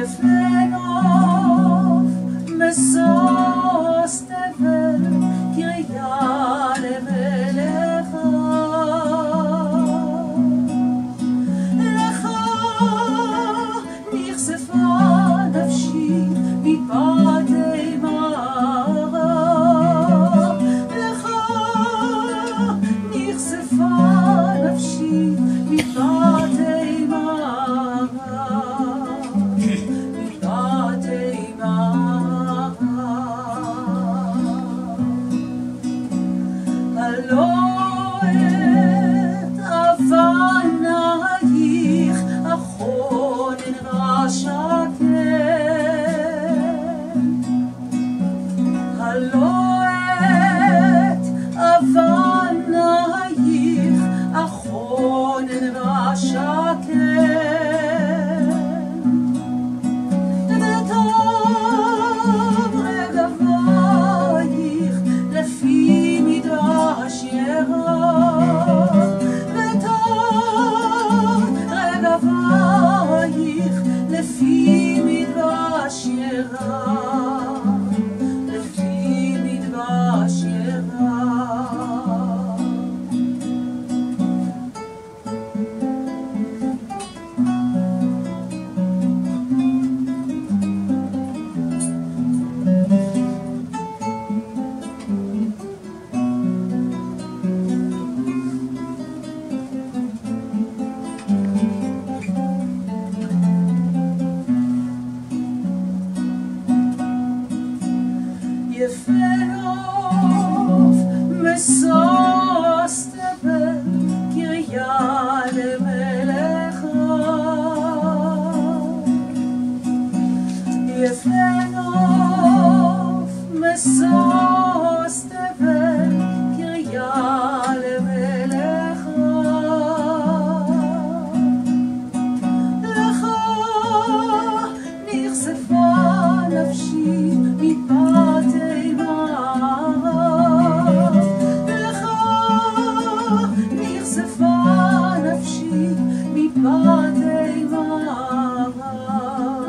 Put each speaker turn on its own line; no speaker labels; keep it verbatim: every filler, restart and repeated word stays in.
יפנוף משוש תבל קריה למלך לך נכספה נפשי מפתי מערב לך נכספה נפשי מפתי מערב הלא את אבנייך אחונן רשתן הלא את אבנייך אחונן רשתן וטוב רגבייך לפי מדרש וטוב רגבייך לפי מדרש לפי מדרש יפנוף משוש תבל קריה למלך יפנוף משוש תבל קריה למלך לך נכספה נפשי מפתי מערב לך נכספה נפשי מפתי מערב